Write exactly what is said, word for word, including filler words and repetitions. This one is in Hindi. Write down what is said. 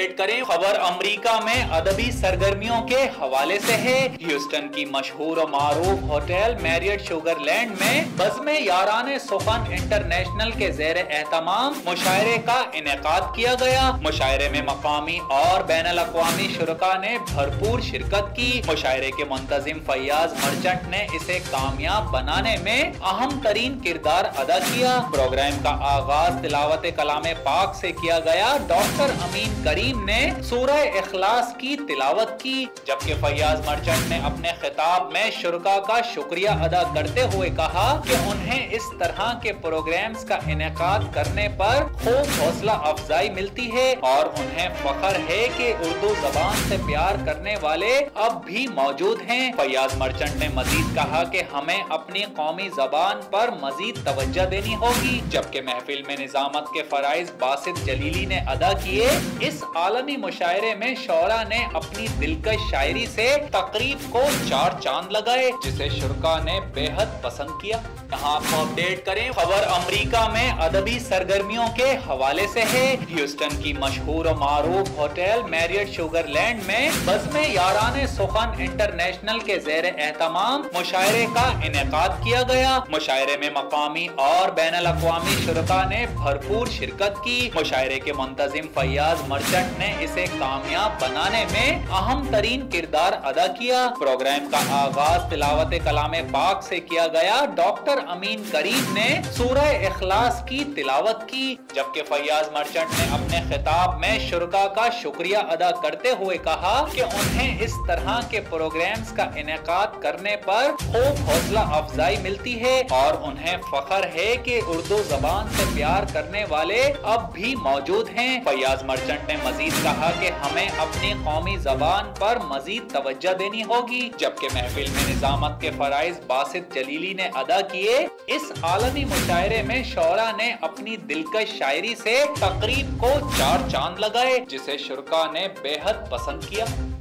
अपडेट करें। खबर अमेरिका में अदबी सरगर्मियों के हवाले से है। ह्यूस्टन की मशहूर और मारूफ होटल मैरियट शुगरलैंड में बज़्म याराने सुखन इंटरनेशनल के ज़ेर एहतमाम मुशायरे का इनेकाद किया गया। मुशायरे में मकामी और बैनुल अक़वामी शुरका ने भरपूर शिरकत की। मुशायरे के मुंतजिम फैयाज मर्चेंट ने इसे कामयाब बनाने में अहम तरीन किरदार अदा किया। प्रोग्राम का आगाज तिलावत कलामे पाक से किया गया। डॉक्टर अमीन करीम ने सूरह इखलास की तिलावत की, जबकि फैयाज मर्चेंट ने अपने खिताब में शुरका का शुक्रिया अदा करते हुए कहा कि उन्हें इस तरह के प्रोग्राम्स का इनेकाद करने पर खूब हौसला अफजाई मिलती है और उन्हें फख्र है कि उर्दू जबान से प्यार करने वाले अब भी मौजूद हैं। फैयाज मर्चेंट ने मजीद कहा कि हमें अपनी कौमी जबान पर मजीद तवज्जो देनी होगी। जबकि महफिल में निजामत के फराइज बासित जलीली ने अदा किए। इस आलमी मुशायरे में शौरा ने अपनी दिलकश शायरी से तकरीब को चार चांद लगाए, जिसे शुरका ने बेहद पसंद किया। यहाँ आपको अपडेट करें। खबर अमेरिका में अदबी सरगर्मियों के हवाले से है। ह्यूस्टन की मशहूर और मारूफ होटल मैरियट शुगरलैंड में बज़्म याराने सुखन इंटरनेशनल के ज़ेर एहतमाम मुशायरे का इनेकाद किया गया। मुशायरे में मकामी और बैनुल अक़वामी शुरका ने भरपूर शिरकत की। मुशायरे के मुंतजिम फैयाज मर्चेंट ने इसे कामयाब बनाने में अहम तरीन किरदार अदा किया। प्रोग्राम का आगाज तिलावत कलामे पाक से किया गया। डॉक्टर अमीन करीम ने सूरह इखलास की तिलावत की, जबकि फैयाज मर्चेंट ने अपने खिताब में शुरका का शुक्रिया अदा करते हुए कहा कि उन्हें इस तरह के प्रोग्राम्स का इनेकाद करने पर खूब हौसला अफजाई मिलती है और उन्हें फख्र है कि उर्दू जबान से प्यार करने वाले अब भी मौजूद हैं। फैयाज मर्चेंट ने मजीद कहा कि हमें अपनी कौमी जबान पर मजीद तवज्जो देनी होगी। जबकि महफिल में निजामत के फराइज बासित जलीली ने अदा किए। इस आलमी मुशायरे में शौरा ने अपनी दिलकश शायरी से तकरीब को चार चांद लगाए, जिसे शुरका ने बेहद पसंद किया।